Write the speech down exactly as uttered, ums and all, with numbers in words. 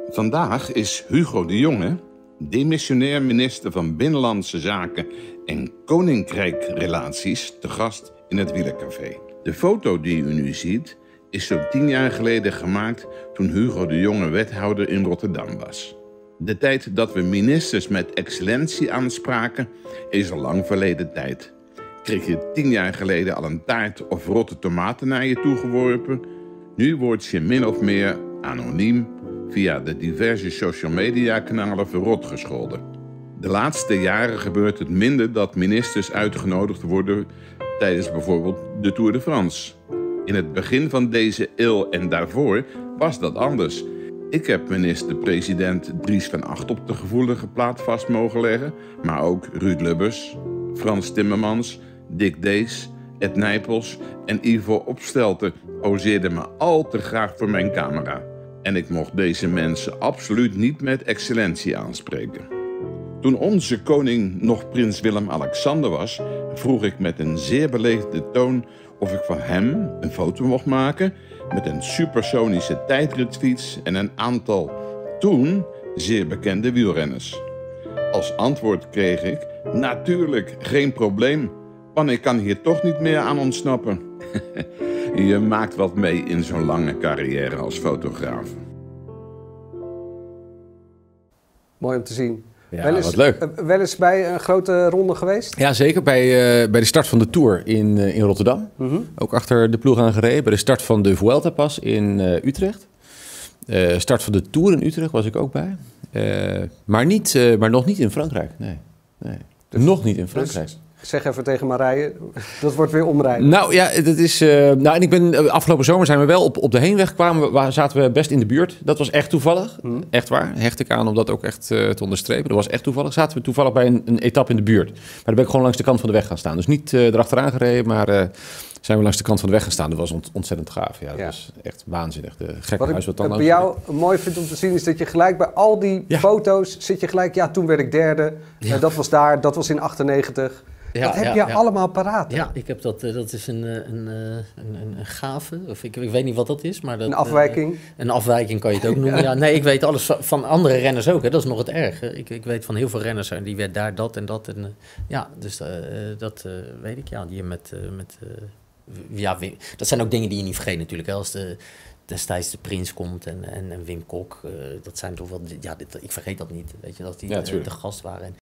Vandaag is Hugo de Jonge, demissionair minister van Binnenlandse Zaken en Koninkrijkrelaties, te gast in het Wielercafé. De foto die u nu ziet is zo'n tien jaar geleden gemaakt toen Hugo de Jonge wethouder in Rotterdam was. De tijd dat we ministers met excellentie aanspraken is al lang verleden tijd. Kreeg je tien jaar geleden al een taart of rotte tomaten naar je toegeworpen? Nu word je min of meer anoniem via de diverse social media kanalen verrot gescholden. De laatste jaren gebeurt het minder dat ministers uitgenodigd worden tijdens bijvoorbeeld de Tour de France. In het begin van deze eeuw en daarvoor was dat anders. Ik heb minister-president Dries van Agt op de gevoelige plaat vast mogen leggen, maar ook Ruud Lubbers, Frans Timmermans, Dick Dees, Ed Nijpels en Ivo Opstelten poseerden me al te graag voor mijn camera. En ik mocht deze mensen absoluut niet met excellentie aanspreken. Toen onze koning nog prins Willem-Alexander was, vroeg ik met een zeer beleefde toon of ik van hem een foto mocht maken met een supersonische tijdritfiets en een aantal toen zeer bekende wielrenners. Als antwoord kreeg ik: natuurlijk, geen probleem, want ik kan hier toch niet meer aan ontsnappen. Je maakt wat mee in zo'n lange carrière als fotograaf. Mooi om te zien. Ja, wel eens, wat leuk. Uh, wel eens bij een grote ronde geweest? Ja, zeker. Bij, uh, bij de start van de Tour in, uh, in Rotterdam. Mm-hmm. Ook achter de ploeg aan gereden. Bij de start van de Vuelta pas in uh, Utrecht. Uh, start van de Tour in Utrecht was ik ook bij. Uh, maar, niet, uh, maar nog niet in Frankrijk. Nee. nee. Dus, nog niet in Frankrijk. Dus, zeg even tegen Marije, dat wordt weer omrijden. Nou ja, dat is. Uh, nou, en ik ben afgelopen zomer zijn we wel op, op de heenweg kwamen. We, waar, zaten we best in de buurt. Dat was echt toevallig. Mm. Echt waar. Hecht ik aan om dat ook echt uh, te onderstrepen. Dat was echt toevallig. Zaten we toevallig bij een, een etappe in de buurt. Maar dan ben ik gewoon langs de kant van de weg gaan staan. Dus niet uh, erachteraan gereden, maar uh, zijn we langs de kant van de weg gaan staan. Dat was ont, ontzettend gaaf. Ja, dat ja. was echt waanzinnig. De gekke wat huis wat dan dan bij jou mooi vind om te zien is dat je gelijk bij al die ja. foto's zit je gelijk. Ja, toen werd ik derde. Ja. Uh, dat was daar. Dat was in achtennegentig. Ja, dat heb ja, je ja. allemaal paraat. Hè? Ja, ik heb dat, dat is een, een, een, een, een gave, of ik, ik weet niet wat dat is. Maar dat, een afwijking? Uh, een afwijking kan je het ook noemen. Ja, nee, ik weet alles van, van andere renners ook, hè. Dat is nog het erge. Ik, ik weet van heel veel renners, en die werd daar dat en dat. En, uh, ja, dus uh, dat uh, weet ik, ja, die met... Uh, met uh, ja, dat zijn ook dingen die je niet vergeet natuurlijk. Hè. Als de, destijds de Prins komt en, en, en Wim Kok, uh, dat zijn toch wel... Ja, dit, ik vergeet dat niet, weet je, dat die ja, uh, de gast waren.